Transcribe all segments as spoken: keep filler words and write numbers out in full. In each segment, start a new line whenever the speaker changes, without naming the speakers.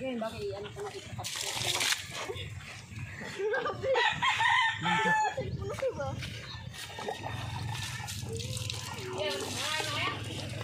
Yan, bakit ano ko na itakapit.
Telepono ko ba?
Yan, ano yan?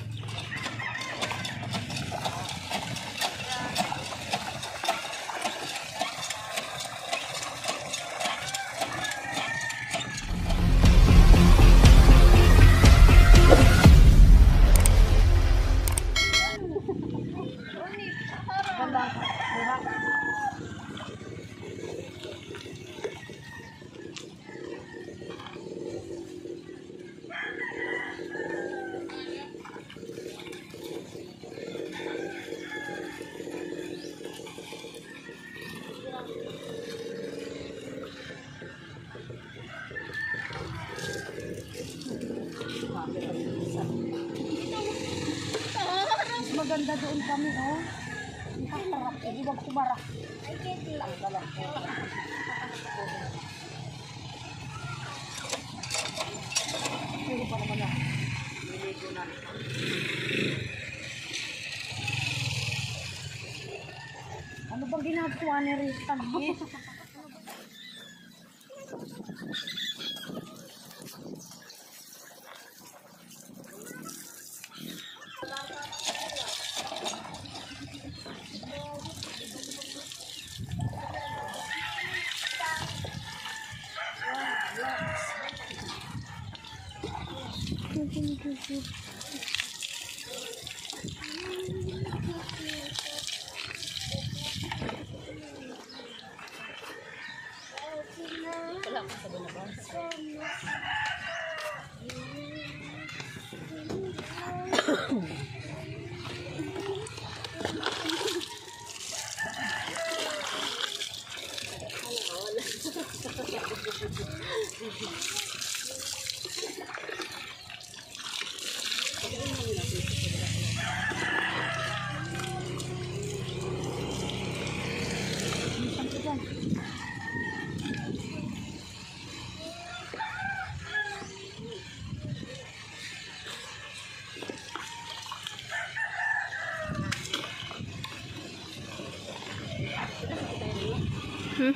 Maganda doon kami, oh. Nakatarap, hindi wag kumarak.
Ay, keti.
Ang dalang ko. Pwede pa naman na. Niligo na. Ano bang ginagawa ni Rita? Wala ka sa bunabas. Hmm?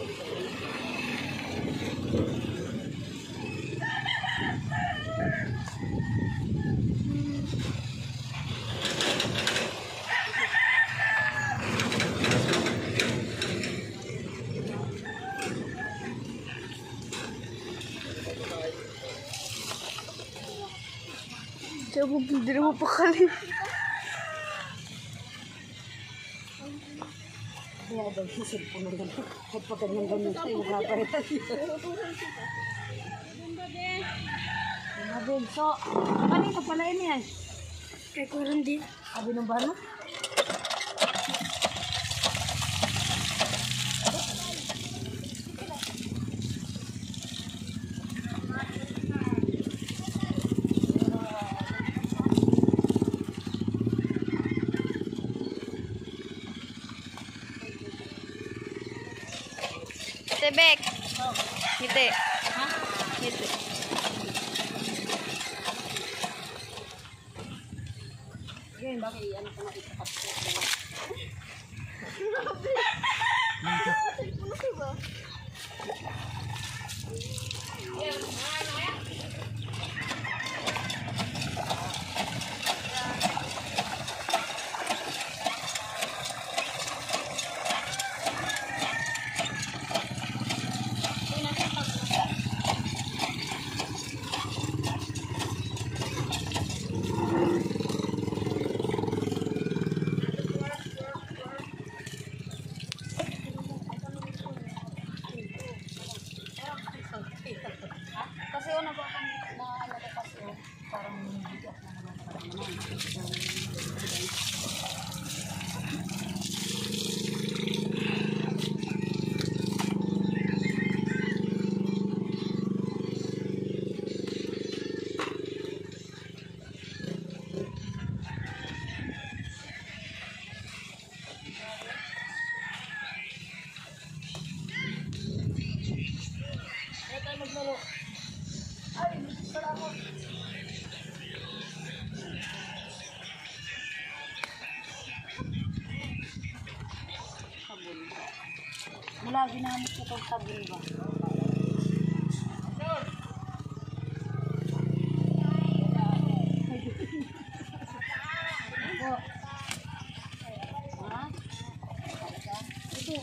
Coba beli rumah kali. Kaya daw sisip po ng ganito. At pa ganyan-ganyan sa iyo kaparitan siya. Mabig. So, kanina pala yun yan?
Kay Kuran din.
Abi ng bano?
Tebek. Ngiti. Ha? Ngiti.
Yan, bakit ano ko na itakapit.
Telepono ko ba?
Yan, ano yan? Wala, ginamit ko itong sabon ba? Ha? Ito.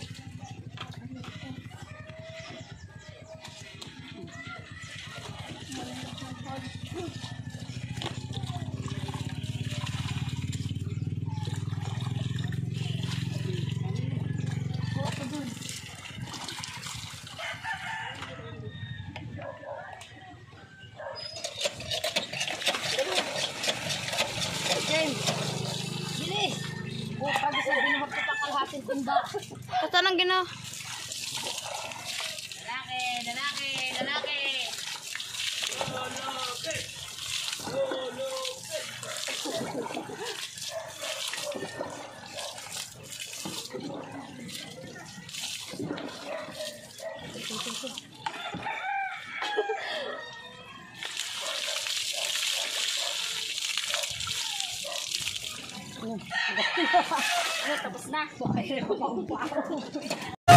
James, bilis! O, pag sa binuhap ko pa kalahating tunda.
Basta nang ginawa.
Lalaki, lalaki, lalaki! Ano, tapos na. Bakit